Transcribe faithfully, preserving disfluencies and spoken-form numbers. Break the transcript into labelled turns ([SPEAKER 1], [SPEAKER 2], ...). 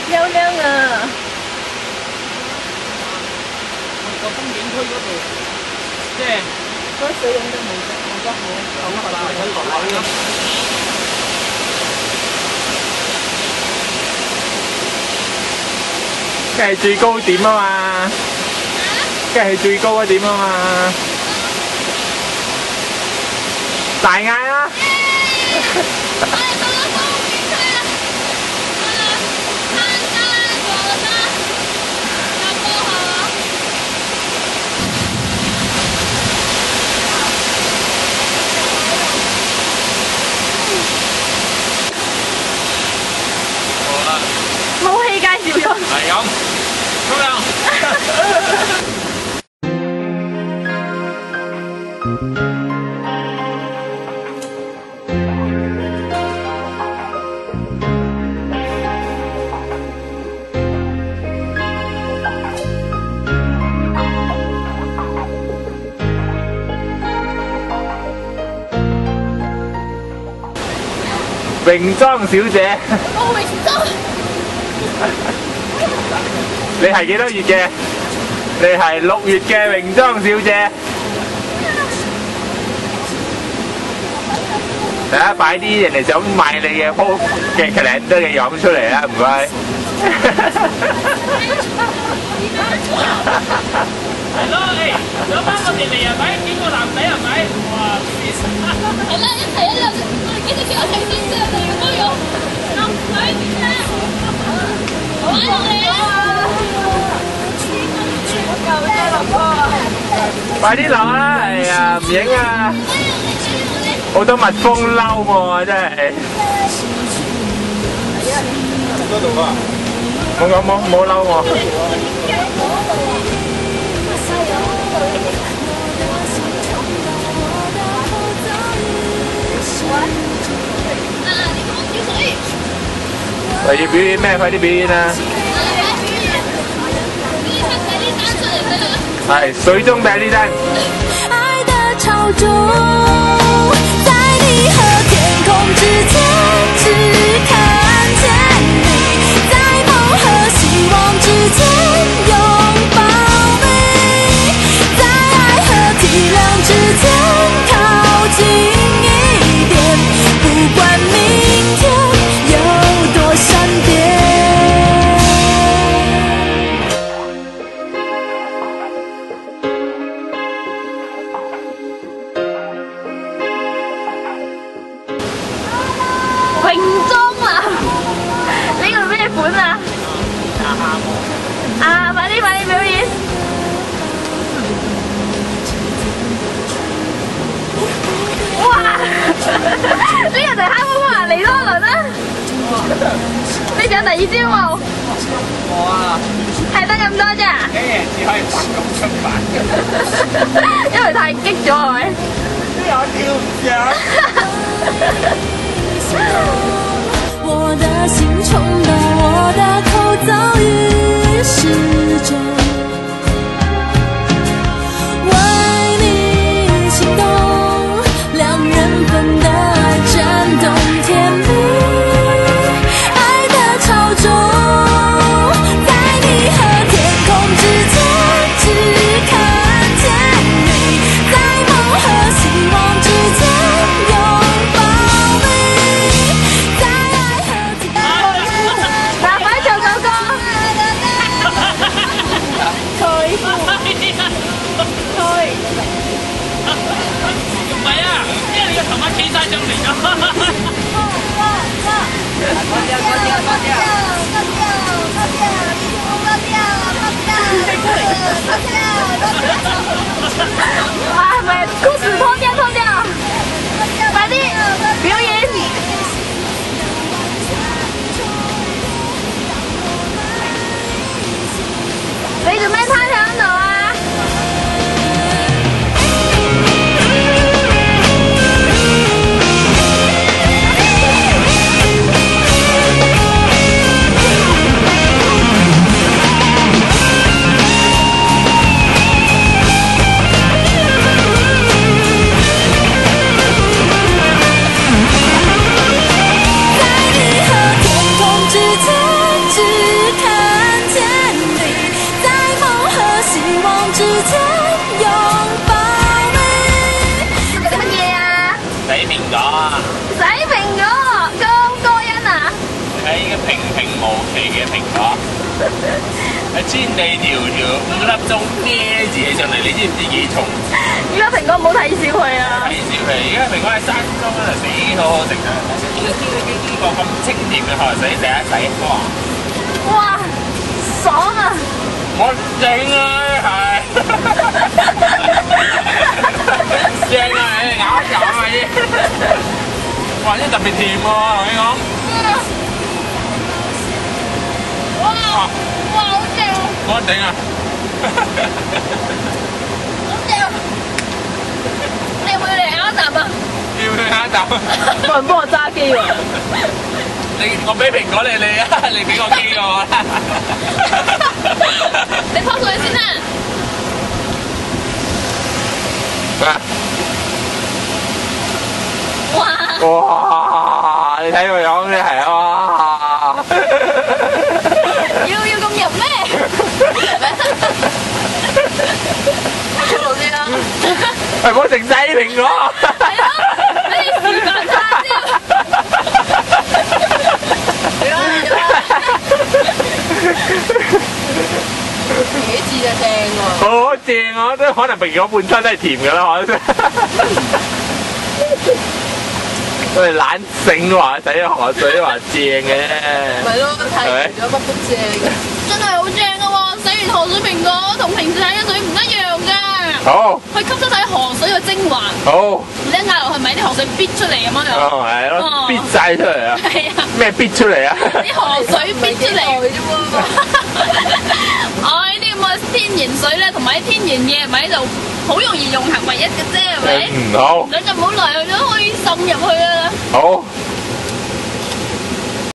[SPEAKER 1] 漂亮啊！
[SPEAKER 2] 個風景區嗰度，即係
[SPEAKER 1] 嗰水影都冇得冇得好，好大嘅落樓咯。
[SPEAKER 3] 梗係最高點啊嘛，梗係最高嗰點啊嘛，大嗌啦！
[SPEAKER 1] 冇戲介紹咗。
[SPEAKER 2] 係咁，咁樣。
[SPEAKER 3] 泳裝小姐，
[SPEAKER 1] 我泳裝。
[SPEAKER 3] 你係幾多月嘅？你係六月嘅泳裝小姐。大家擺啲人哋想買你嘅鋪嘅 calendar 嘅樣出嚟啦，唔該。
[SPEAKER 2] 係咯，誒，有班我哋嚟係咪？幾個男仔係咪？哇！
[SPEAKER 1] 係啦，一齊一路，我哋幾隻小睇先啫，我哋都有男仔嘅。好啊，我哋啊！我夠啫，落波啊！
[SPEAKER 3] 快啲落啦！哎呀，唔影啊！好多蜜蜂嬲我真係。
[SPEAKER 2] 嗰度啊！
[SPEAKER 3] 冇冇冇冇嬲我。快啲表演咩？快啲表演啊！係水中第一單。愛的潮中，在你和天空之間，只看見你，在夢和希望之間擁抱你，在愛和體諒之間靠近一點，不管明天有多善變。
[SPEAKER 1] 泳裝啊！呢個咩款啊？啊！快啲快啲表演！哇！呢個就係黑魔法嚟多輪啦！你仲有第二招冇？
[SPEAKER 2] 哇！
[SPEAKER 1] 係得咁多咋？
[SPEAKER 2] 竟然只可以發咁出版，
[SPEAKER 1] 因為太激咗係咪？
[SPEAKER 2] 呢下跳唔上。
[SPEAKER 4] 我的心衝動，我的口早已試着為你心動，兩人份的愛震動甜蜜，愛的潮中，在你和天空之間，只看見你，在夢和希望之間擁抱你，在愛和體
[SPEAKER 1] 嗱，快唱首歌！退退。
[SPEAKER 2] 唔係啊，因為你個頭髮企晒上嚟咗。
[SPEAKER 1] 哇，係咪褲子脱掉脱掉？快啲表演！你做咩攤喺度啊？
[SPEAKER 2] 蘋果，係千里迢迢五粒鐘孭住起上嚟，你知唔知幾重？
[SPEAKER 1] 依家蘋果唔好睇小佢啊！
[SPEAKER 2] 睇小佢，而家蘋果喺山中咧幾好好食啊！呢呢個咁清甜嘅河水食一洗，哇！
[SPEAKER 1] 哇，爽啊！
[SPEAKER 2] 我正啊，係正啊，你咬一咬啊啲，哇！呢特別甜喎，同你講。
[SPEAKER 1] 哇！哇，好正！
[SPEAKER 2] 我頂啊！
[SPEAKER 1] 好正！你會嚟咬一啖啊？
[SPEAKER 2] 要唔要咬一啖？
[SPEAKER 1] 冇人幫我揸機喎。
[SPEAKER 2] 你我俾蘋果你你啊，你俾個機我啦。
[SPEAKER 1] 你拋上去先啦。哇！
[SPEAKER 2] 哇！你睇個樣真係哇！
[SPEAKER 1] 要要咁入咩？出路先啦。
[SPEAKER 2] 係冇食晒啲蘋果。
[SPEAKER 1] 係咯，俾你示範下先。嚟啦嚟啦！幾次就正喎。
[SPEAKER 2] 好正啊！都可能蘋果本身都係甜㗎啦，我覺得。我哋懶醒話洗咗河水話正嘅。
[SPEAKER 1] 咪咯，睇完咗乜都正嘅。真係好正㗎喎！洗完河水蘋果同平時洗嘅水唔一樣㗎。
[SPEAKER 2] 好。
[SPEAKER 1] 佢吸收晒河水嘅精華。
[SPEAKER 2] 好。
[SPEAKER 1] 你一壓落去咪啲河水逼出嚟咁樣樣。
[SPEAKER 2] 哦，係咯，逼晒出嚟啊！
[SPEAKER 1] 係啊。
[SPEAKER 2] 咩逼出嚟啊？
[SPEAKER 1] 啲河水逼出嚟嘅啫喎。我呢啲咁嘅天然水咧，同埋啲天然嘢，咪喺度好容易融合為一嘅啫，係咪？
[SPEAKER 2] 嗯，好。
[SPEAKER 1] 兩就唔好嚟，都可以滲入去啊。
[SPEAKER 2] 好。